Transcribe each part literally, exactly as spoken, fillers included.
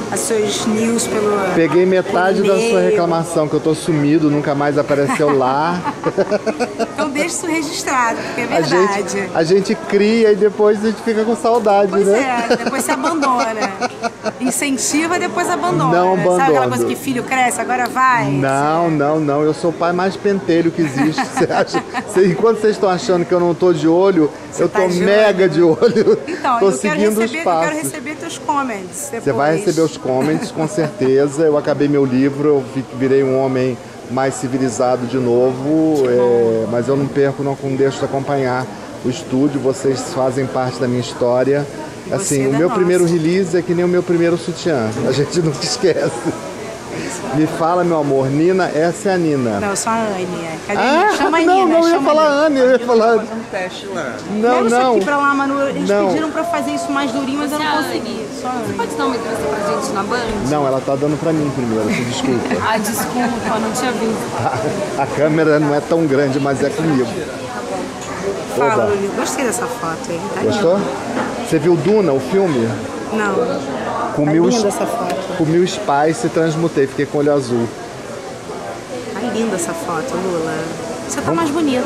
as suas news pelo Peguei metade pelo da sua reclamação, que eu tô sumido, nunca mais apareceu lá. Então deixa isso registrado, porque é A verdade. gente, a gente cria e depois a gente fica com saudade, Pois né? é, depois se abandona. Incentiva, depois abandona. Não Sabe aquela abandono. coisa que filho cresce, agora vai? Não, não, não. Eu sou o pai mais pentelho que existe. Você acha? Você, enquanto vocês estão achando que eu não tô de olho, Você eu tá tô de mega olho. de olho. Então, tô eu quero, seguindo os receber, eu passos. quero receber teus comments depois. Você vai receber os comments, com certeza. Eu acabei meu livro, eu vi- virei um homem mais civilizado de novo, é, mas eu não perco, não deixo de acompanhar o estúdio. Vocês fazem parte da minha história. E Assim, você o da meu nossa. primeiro release é que nem o meu primeiro sutiã. A gente nunca esquece. Me fala, meu amor, Nina, essa é a Nina. Não, eu sou a Anne. é. Cadê? Ah, Chama a não, Nina, não, eu ia chama a falar Nina. Anne, eu ia falar. Fazer um teste lá. Não, Leva isso não. aqui pra lá, Manu. Eles Não. pediram pra fazer isso mais durinho, mas eu Você não é a consegui. Anne? Só a Você Anne. pode dar uma entrevista pra gente na Band? Não, ela tá dando pra mim primeiro, se desculpa. Ah, desculpa, não tinha visto. A, a câmera não é tão grande, mas é comigo. Fala, Oba. Luli. Gostei dessa foto aí. Tá Gostou? linda. Você viu Duna, o filme? Não. Com Tá mil, linda essa foto. com mil Spice transmutei, fiquei com olho azul. Tá linda essa foto, Lula. Você tá mais bonita.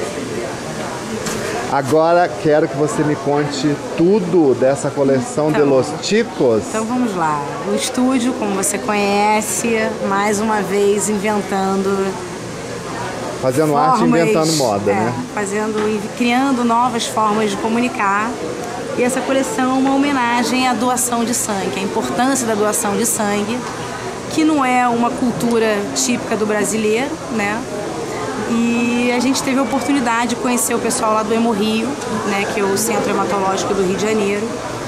Agora quero que você me conte tudo dessa coleção de Então. Los Chicos. Então vamos lá. O estúdio, como você conhece, mais uma vez inventando Fazendo arte e formas, inventando moda, é, né? fazendo e criando novas formas de comunicar. E essa coleção é uma homenagem à doação de sangue, à importância da doação de sangue, que não é uma cultura típica do brasileiro, né? E a gente teve a oportunidade de conhecer o pessoal lá do Hemorrio, né, que é o Centro Hematológico do Rio de Janeiro.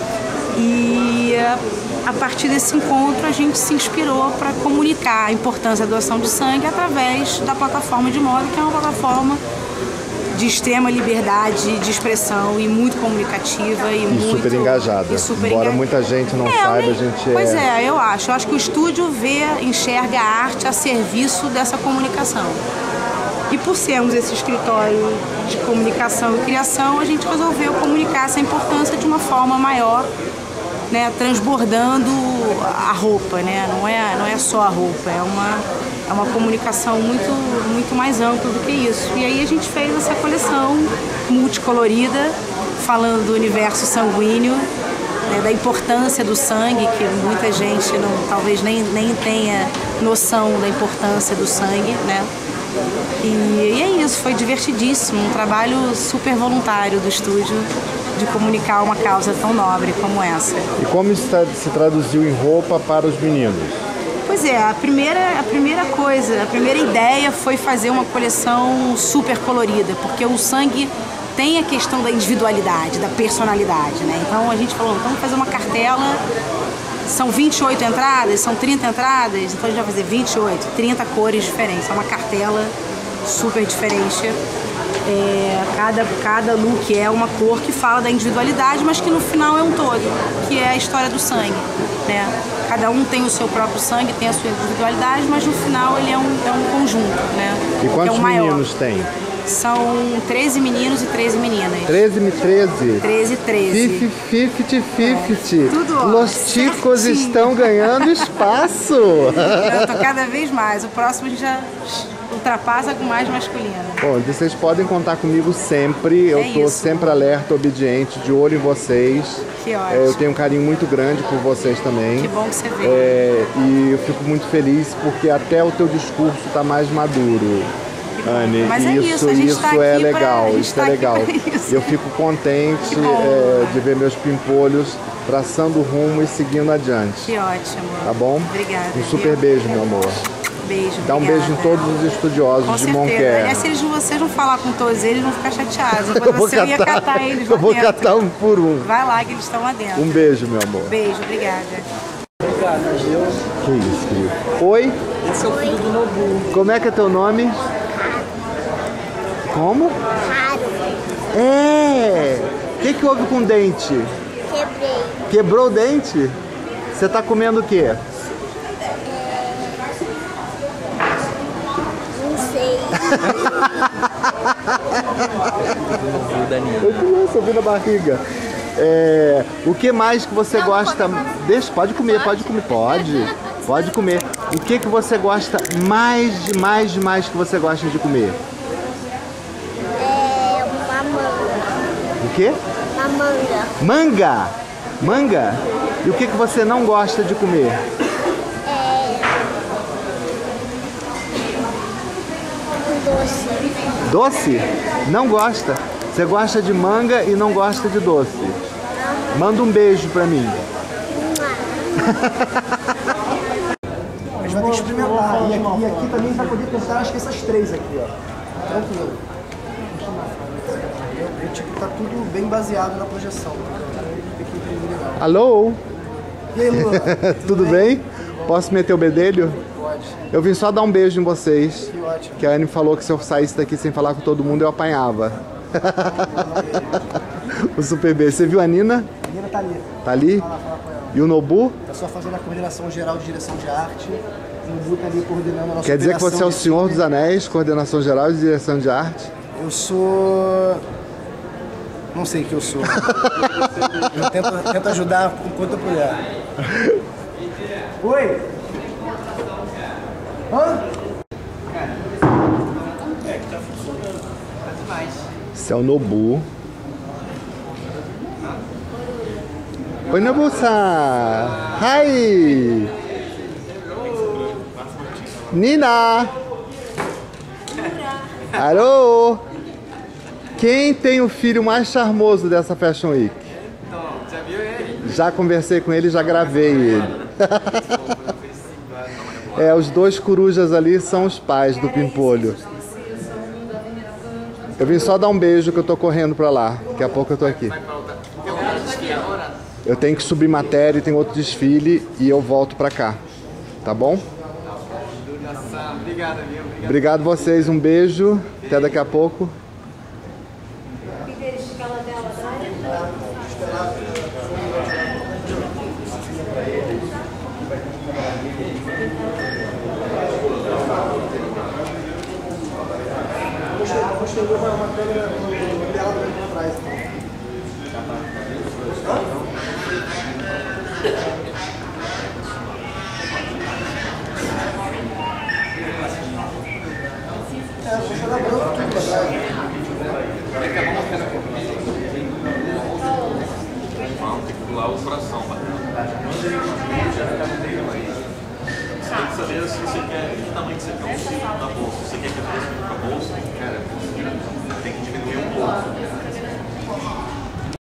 E a partir desse encontro a gente se inspirou para comunicar a importância da doação de sangue através da plataforma de moda, que é uma plataforma de extrema liberdade de expressão e muito comunicativa e, E muito super engajada. e super Embora enga- muita gente não É, eu saiba, nem- a gente Pois é... é, eu acho. Eu acho que o estúdio vê, enxerga a arte a serviço dessa comunicação. E por sermos esse escritório de comunicação e criação, a gente resolveu comunicar essa importância de uma forma maior, né, transbordando a roupa, né? Não é, não é só a roupa, é uma, é uma comunicação muito, muito mais ampla do que isso. E aí a gente fez essa coleção multicolorida, falando do universo sanguíneo, né, da importância do sangue, que muita gente não, talvez nem, nem tenha noção da importância do sangue, né? E, e é isso, foi divertidíssimo, um trabalho super voluntário do estúdio de comunicar uma causa tão nobre como essa. E como isso tá- se traduziu em roupa para os meninos? Pois é, a primeira, a primeira coisa, a primeira ideia foi fazer uma coleção super colorida, porque o sangue tem a questão da individualidade, da personalidade, né? Então a gente falou, vamos fazer uma cartela, são vinte e oito entradas, são trinta entradas, então a gente vai fazer vinte e oito, trinta cores diferentes, é uma cartela super diferente. É, cada, cada look é uma cor que fala da individualidade, mas que no final é um todo, que é a história do sangue, né? Cada um tem o seu próprio sangue, tem a sua individualidade, mas no final ele é um, é um conjunto, né? E é quantos o maior. meninos tem? São treze meninos e treze meninas. treze e treze? treze e treze. cinquenta cinquenta. tudo, ó, Los Chicos certinho. estão ganhando espaço. Eu tô cada vez mais. O próximo a gente já ultrapassa com mais masculino. Bom, vocês podem contar comigo sempre. Eu É tô isso. sempre alerta, obediente, de olho em vocês. Que ótimo. É, eu tenho um carinho muito grande por vocês também. Que bom que você veio. É, e eu fico muito feliz porque até o teu discurso está mais maduro, Anne. Mas é isso, isso, a gente isso tá é aqui pra- legal, a gente isso tá é aqui legal. pra isso. Eu fico contente Que bom. é, de ver meus pimpolhos traçando rumo e seguindo adiante. Que ótimo. Tá bom? Obrigada. Um super beijo, meu amor. Beijo. Dá um obrigada. beijo em todos os estudiosos Com de certeza. Moncler. Aliás, se eles, vocês não falar com todos eles, vão ficar chateados. Eu Depois vou você ia catar- catar eles Eu lá vou dentro. catar um por um. Vai lá que eles estão lá dentro. Um beijo, meu amor. Beijo, obrigada. Que isso, querido. Oi? Esse é o filho do Nobu. Como é que é teu nome? Como? É! O que, que houve com o dente? Quebrei. Quebrou o dente? Você tá comendo o quê? Não sei. O da Nina. Eu criança, eu vi na barriga. É, o que mais que você gosta? Deixa, pode comer, pode comer, pode, pode comer. O que que você gosta mais, mais, mais que você gosta de comer? É uma manga. O quê? Uma manga. Manga, manga. E o que que você não gosta de comer? É doce. Doce? Não gosta. Você gosta de manga e não gosta de doce. Manda um beijo pra mim. A gente vai ter que experimentar. E aqui, e aqui também vai poder cortar, acho que essas três aqui, ó. Tranquilo. E, tipo, tá tudo bem baseado na projeção. Alô? E aí, Lula? Tudo bem? Posso meter o bedelho? Pode. Eu vim só dar um beijo em vocês. Que ótimo. Que a Anne falou que se eu saísse daqui sem falar com todo mundo, eu apanhava. O Super B. Você viu a Nina? A menina tá ali. Tá ali? Fala, fala com ela. E o Nobu? Tá só fazendo a coordenação geral de direção de arte. O Nobu tá ali coordenando a nossa Quer dizer que você é o operação Senhor de dos Anéis, coordenação geral de direção de arte? Eu sou... Não sei o que eu sou. Eu tento, tento ajudar enquanto eu puder. Oi? Hã? Esse é o Nobu. Oi, Nobu-san! Hi! Nina! Alô! Quem tem o filho mais charmoso dessa Fashion Week? Então, já viu ele? Já conversei com ele, já gravei ele. É, os dois corujas ali são os pais do Pimpolho. Eu vim só dar um beijo que eu tô correndo pra lá. Daqui a pouco eu tô aqui. Eu tenho que subir matéria e tem outro desfile e eu volto pra cá. Tá bom? Obrigado, viu? Obrigado. Obrigado vocês, um beijo. Até daqui a pouco. Chegou uma, uma câmera dela pra trás. É, vou jogar branco tudo pra trás. Vamos, tem que pular o coração, Você tem que saber se você quer, que tamanho que você quer o cinto da bolsa. Você quer que a bolsa fique com a bolsa?